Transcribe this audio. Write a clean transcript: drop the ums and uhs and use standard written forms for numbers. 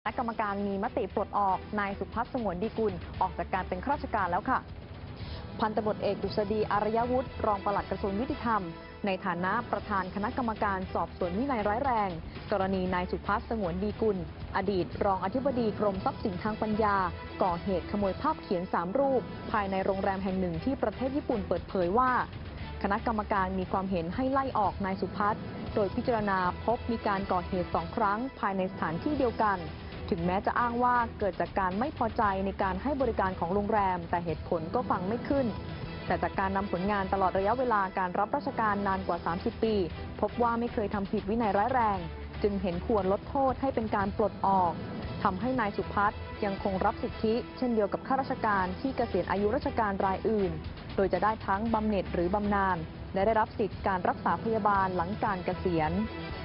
คณะกรรมการมีมติปลดออกนายสุพัฒน์ สงวนดีกุลออกจากการเป็นข้าราชการแล้วค่ะพันตำรวจเอกดุษฎี อารยวุฒิรองปลัดกระทรวงยุติธรรมในฐานะประธานคณะกรรมการสอบสวนวินัยร้ายแรงกรณีนายสุพัฒน์ สงวนดีกุลอดีตรองอธิบดีกรมทรัพย์สินทางปัญญาก่อเหตุขโมยภาพเขียน3 รูปภายในโรงแรมแห่งหนึ่งที่ประเทศญี่ปุ่นเปิดเผยว่าคณะกรรมการมีความเห็นให้ไล่ออกนายสุพัฒน์โดยพิจารณาพบมีการก่อเหตุ2 ครั้งภายในสถานที่เดียวกันถึงแม้จะอ้างว่าเกิดจากการไม่พอใจในการให้บริการของโรงแรมแต่เหตุผลก็ฟังไม่ขึ้นแต่จากการนำผลงานตลอดระยะเวลาการรับราชการนานกว่า30 ปีพบว่าไม่เคยทำผิดวินัยร้ายแรงจึงเห็นควรลดโทษให้เป็นการปลดออกทำให้นายสุพัฒน์ยังคงรับสิทธิเช่นเดียวกับข้าราชการที่เกษียณอายุราชการรายอื่นโดยจะได้ทั้งบำเหน็จหรือบำนาญและได้รับสิทธิการรักษาพยาบาลหลังการเกษียณ